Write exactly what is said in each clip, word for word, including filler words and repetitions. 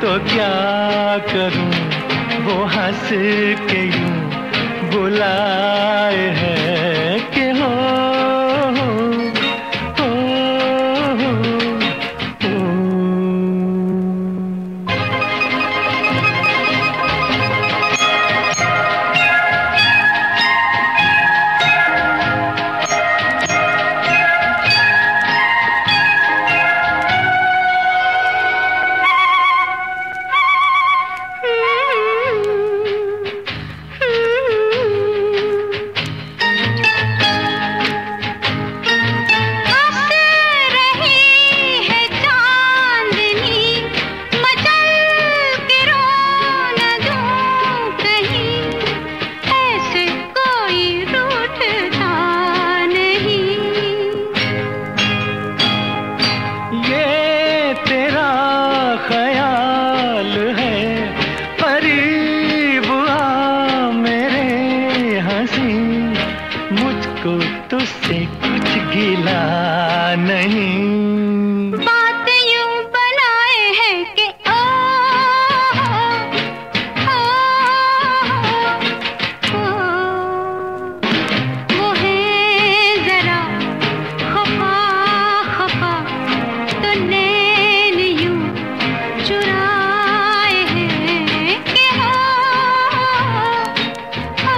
तो क्या करूं, वो हंस के यूं बुलाए है कि हो, हो, हो, हो, हो। तुझसे कुछ गिला नहीं, बात यूं बनाए है कि ओ, ओ, ओ, ओ, वो है जरा खफा खफा, तो नैन यूं चुराए हैं कि हो, हो,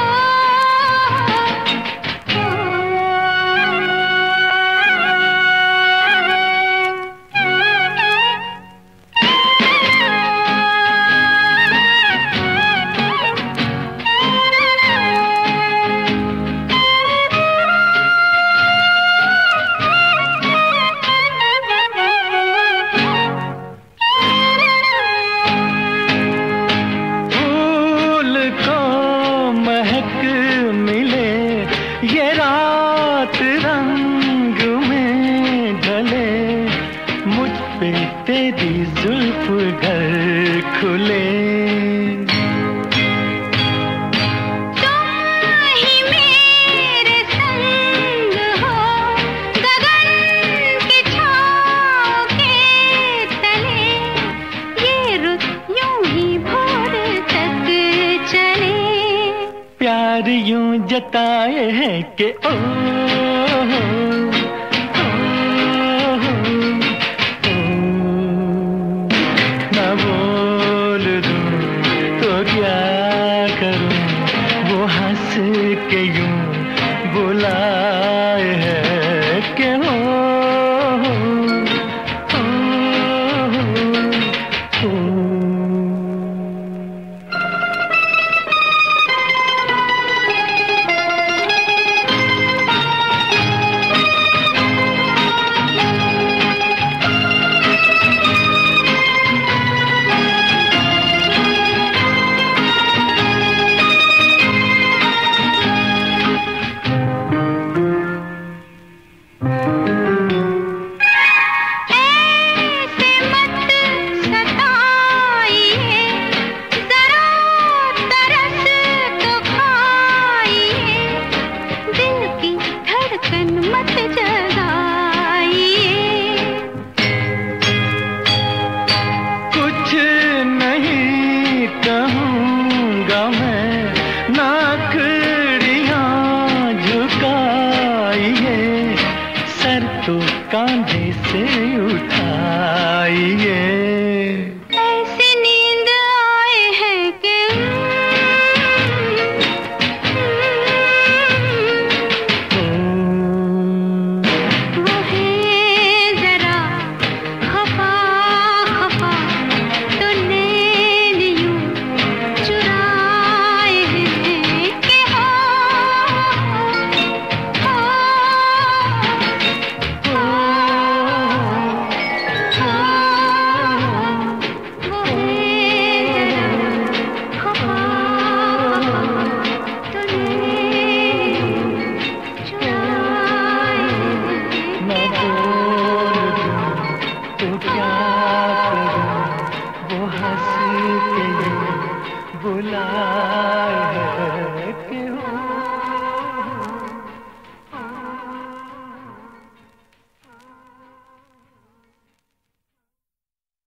ये रात रंग में ढले, मुझ पे तेरी जुल्फ घर खुले। तुम ही मेरे संग हो, गगन की छाँव के तले, ये रुत यूं ही भोर तक चले। प्यार यूं जताए है कि ओ, हो, ओ, हो, ओ, ना बोल दूं तो क्या करूं, वो हंस के यूं बुलाए है कि हो, हो, हो, हो। कहूँगा मैं, नाकड़ियाँ झुकाइए, सर तो कांधे से उठाइए।